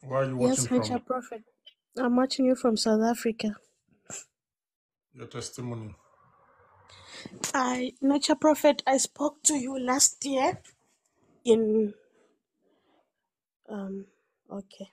Where are you Yes, watching Nature from? Prophet. I'm watching you from South Africa. Your testimony. Nature Prophet, I spoke to you last year in okay.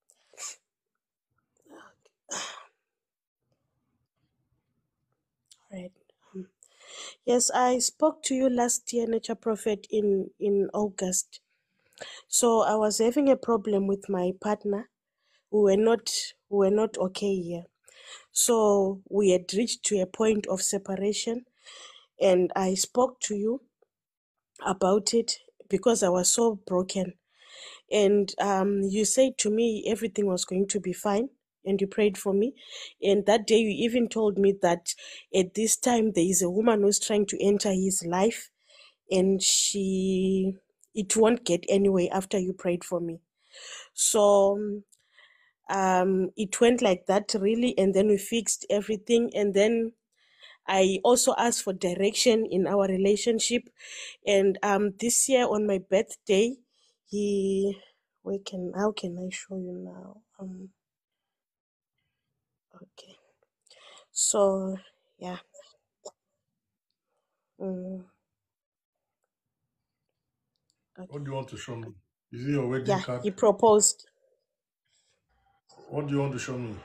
Right. Yes, I spoke to you last year, Nature Prophet, in August. So I was having a problem with my partner. We were not okay here. So we had reached to a point of separation, and I spoke to you about it because I was so broken. And you said to me everything was going to be fine, and you prayed for me. And that day, you even told me that at this time there is a woman who's trying to enter his life, and it won't get anyway after you prayed for me. So it went like that, really, and then we fixed everything, and then I also asked for direction in our relationship. And this year on my birthday, he how can I show you now? Okay. So yeah. Mm, What okay. do you want to show me? Is it your wedding Yeah, card? he proposed. What do you want to show me?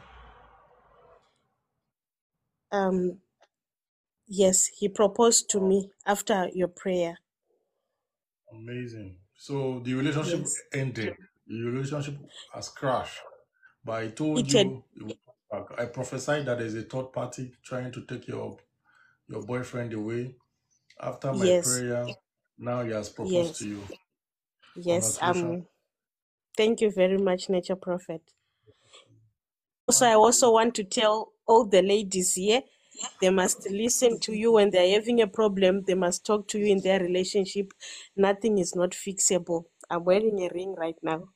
Um yes, he proposed to Oh, me after your prayer. amazing. So the relationship Yes. ended. The relationship has crashed. But I told It had you it will come back. I prophesied that there's a third party trying to take your boyfriend away. After my yes, prayer, now he has proposed to yes, you. yes. Congratulations. Thank you very much, Nature Prophet. Also, I also want to tell all the ladies here, they must listen to you when they're having a problem. They must talk to you in their relationship. Nothing is not fixable. I'm wearing a ring right now.